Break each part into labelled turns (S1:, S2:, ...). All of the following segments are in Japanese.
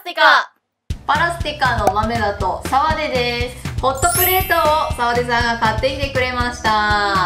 S1: ステカパラステカの豆だと澤出です。ホットプレートを澤出さんが買ってきてくれました。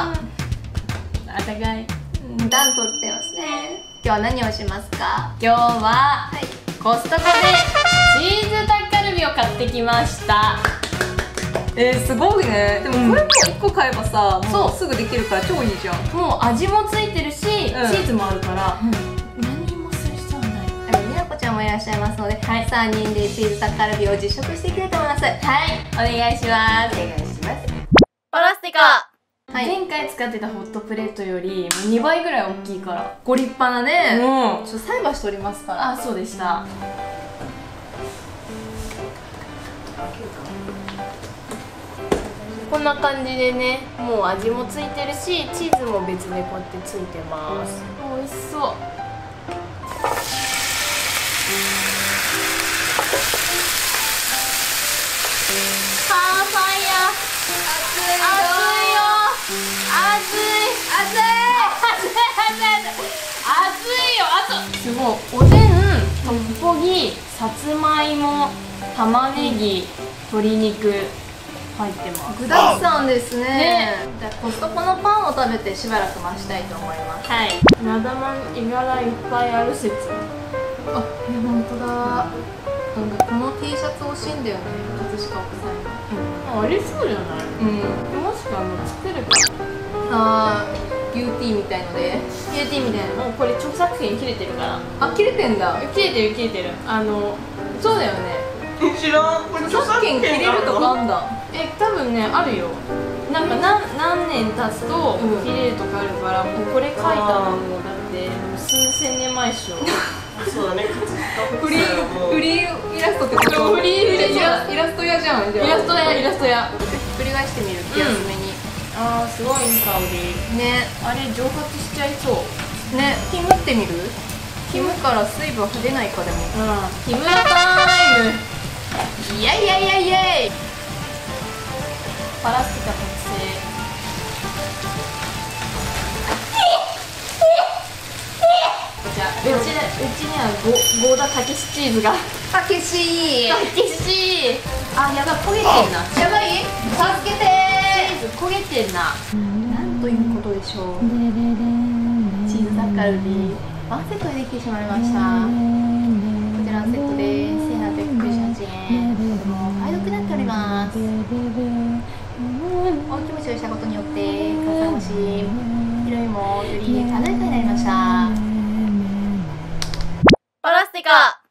S2: あたかい
S1: 段取ってますね。今日は何をしますか？
S2: 今日は、コストコでチーズタッカルビを買ってきました。
S1: すごいね。でもこれも1個買えばさ、もうすぐできるから超いいじゃん。
S2: もう味もついてるし、チーズもあるから、何もする必要はない。
S1: みなこちゃんもいらっしゃいますので、3人でチーズタッカルビを実食していきたいと思います。
S2: はい、お願いします。
S1: お願いします。
S2: パラステカ
S1: 前
S2: 回使ってたホットプレートより2倍ぐらい大きいから。
S1: ご立派なね。
S2: うん、
S1: ちょっと菜箸取りますから。
S2: あ、そうでした。こんな感じでね、もう味もついてるし、チーズも別でこうやってついてます。美味しそう。ファイヤー。熱いよ。すごい。おでん、トッポギ、さつまいも、玉ねぎ、鶏肉入ってます。
S1: 具だくさんですね。じゃあコストコのパンを食べてしばらく待ちたいと思います。
S2: はい。なだまんいがらいっぱいある説。
S1: あ、本当だ。なんかこの T シャツ欲しいんだよね。葛飾奥さんの。
S2: ありそうじゃない？もしくは作るか。
S1: あー、ビューティーみたいので。
S2: ビューティーみたいな。もうこれ著作権切れてるから。
S1: あ、切れてんだ。
S2: 切れてる。そうだよね。
S3: 知らん。これ
S1: 著作権切れるとかあんだ。
S2: 多分ね、あるよ。なんか何年経つと切れるとかあるから、もうこれ書いたのもだって数千年前っしょ。
S3: そうだね。
S1: フリーイラストってこと？
S2: フリー
S1: イラスト屋じゃん。
S2: イラスト屋。
S1: ひっくり返してみる。気休めに。
S2: あー、すごいいい香り
S1: ね。あれ蒸発しちゃいそうね。キムってみる？キムから水分出ないかでも。
S2: キムラタイム。
S1: イエイイエイイエイイエイ。
S2: パラスティカ特製。じゃあうちにはゴーダたけしチーズが。
S1: たけし。
S2: あ、やばい、焦げてんな。
S1: やばい？助けて
S2: チーズ焦げてんな。
S1: なんということでしょう。チーズタッカルビワンセットでできてしまいました。こちらのセットで1898円。とてもお買い得になっております。大きむしをしたことによってかさ増し色味もより華やかになりました。
S2: パラスティカ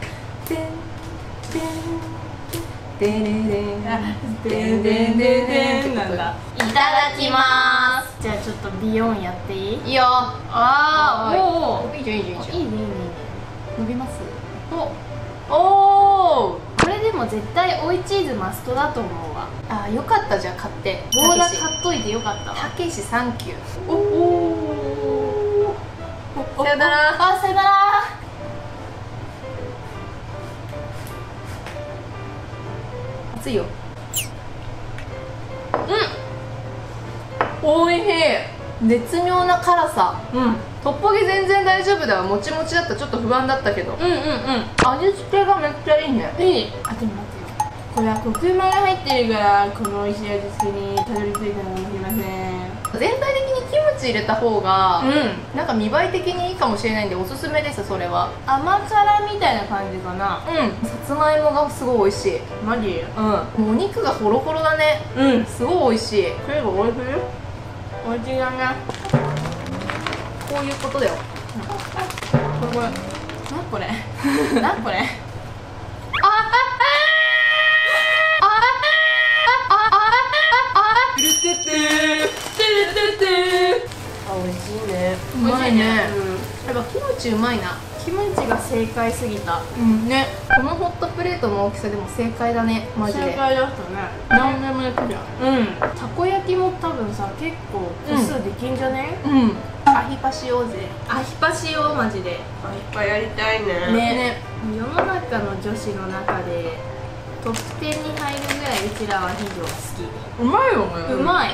S2: なんだ。いただきます。じゃあちょっとビヨンやっていい？
S1: いいよ。
S2: あー、おー、
S1: いいじゃんいいじゃんいいじゃん。
S2: いいね。
S1: 伸びます。
S2: おー、これでも絶対追いチーズマストだと思うわ。
S1: あ、よかった。じゃあ買って
S2: ボーダー買っといてよかったわ。
S1: たけしサンキュー。
S2: お
S1: さよなら。
S2: あ、さよなら。
S1: 熱いよ。おいしい。絶妙な辛さ。トッポギ全然大丈夫だわ。もちもちだった。ちょっと不安だったけど、味付けがめっちゃいいね。
S2: いい。あ、でも待ってよ、これはコクうまが入ってるからこの美味しい味付けにたどり着いたのかもしれません。
S1: 全体的にキムチ入れた方が、なんか見栄え的にいいかもしれないんでおすすめです。それは
S2: 甘辛みたいな感じかな。
S1: さつまいもがすごい美味しい。
S2: マジ？
S1: もうお肉がホロホロだね。すごい美味しい。
S2: それが美味しい？美味しいだね。
S1: こういうことだよ。
S2: これ何これ何これ。
S3: あ、美味しいね。
S1: うまいね。やっぱキムチうまいな。
S2: キムチが正解すぎた。
S1: ね。このホットプレートの大きさでも正解だね。マジで
S2: 正解だったね。何でもできるじゃん。たこ焼きも多分さ、結構個数できんじゃね？
S1: アヒパしようぜ。
S2: アヒパしよう、マジで。
S3: いっぱいやりたいね。
S1: ね。
S2: 世の中の女子の中でトップ10に入るぐらいうちらは非常好き。
S1: うまいよね。
S2: うまい。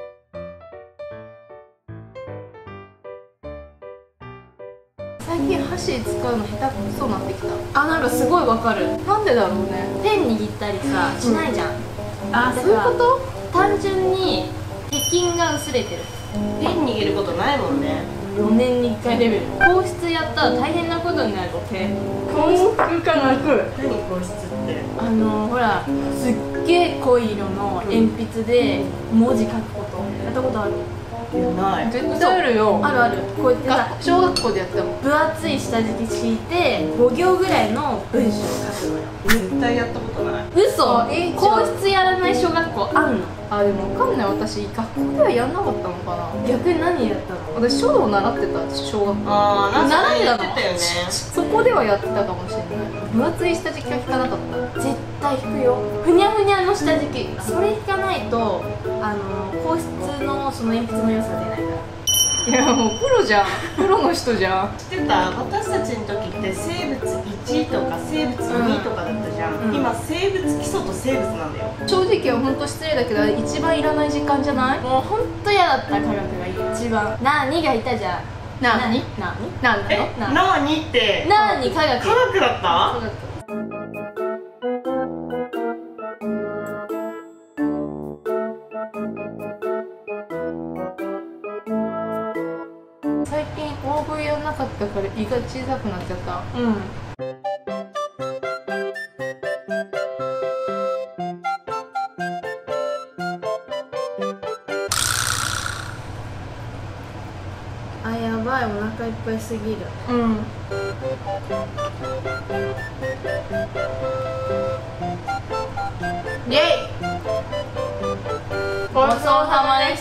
S1: 最近歯箸使うの下手くそになってきた。
S2: あ、なんかすごいわかる。
S1: なんでだろうね。
S2: ペン握ったりさしないじゃん、
S1: あ、そういうこと？
S2: 単純に鉄筋が薄れてる。
S3: ペン握ることないもんね。
S2: 4年に1回レベル。硬質やったら大変なことになるよ。硬質科学。
S3: 何硬質って。
S2: ほらすっげえ濃い色の鉛筆で文字書くこと、やったことある？
S3: いやない。
S1: 絶対あるよ。
S2: あるある。こうやってさ、
S1: 小学校でやったもん。
S2: 分厚い下敷き敷いて5行ぐらいの文章を書くのよ。
S3: 絶対やったことない。
S2: 嘘。
S1: あいいじゃん
S2: 硬質やらない小学校あんの？
S1: あ、でもわかんない。私学校ではやんなかったのかな。
S2: 逆に何やったの？
S1: 私書道習ってた、小学校。
S3: ああ、なんか
S2: 習ってたの
S3: やってたよね。
S1: そこではやってたかもしれない。分厚い下敷きは引かなかった。
S2: 絶対引くよ。ふにゃふにゃの下敷き、それ引かないと硬質のその鉛筆の良さ出ないから。
S1: いや、もうプロじゃん。プロの人じゃん。
S3: 知ってた？私たちの時って生物1とか生物2とかだったじゃん、
S2: うん
S3: 今生物基礎と生物なんだよ。
S1: 正直は本当失礼だけど、一番いらない時間じゃない？
S2: もうほんと嫌だった。科学が一番。なーにがいたじゃん。
S1: なに？
S2: なーに
S1: なんだろ？
S3: なーにって
S2: なーに科学。
S3: 科学だった
S1: そうだった。最近大食いやんなかったから胃が小さくなっちゃった。
S2: うん。あ、やばい、お腹いっぱいすぎる。
S1: うん。イェイ。
S2: ごちそうさまでした。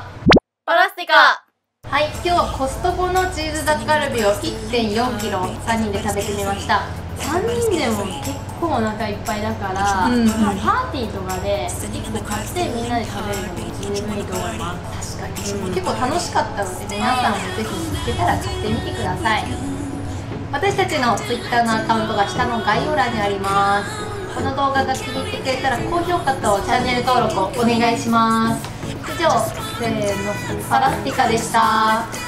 S1: パラスティカ。はい、今日はコストコのチーズタッカルビを 1.4 キロ3人で食べてみました。
S2: 3人でも結構お腹いっぱいだから、
S1: うん
S2: まあ、パーティーとかで1個買ってみんなで食べるのも十分いいと思います。
S1: 確かに、結構楽しかったので、皆さんもぜひ見つけたら買ってみてください。私たちの Twitter のアカウントが下の概要欄にあります。この動画が気に入ってくれたら高評価とチャンネル登録をお願いします。以上、せーの、パラスティカでした。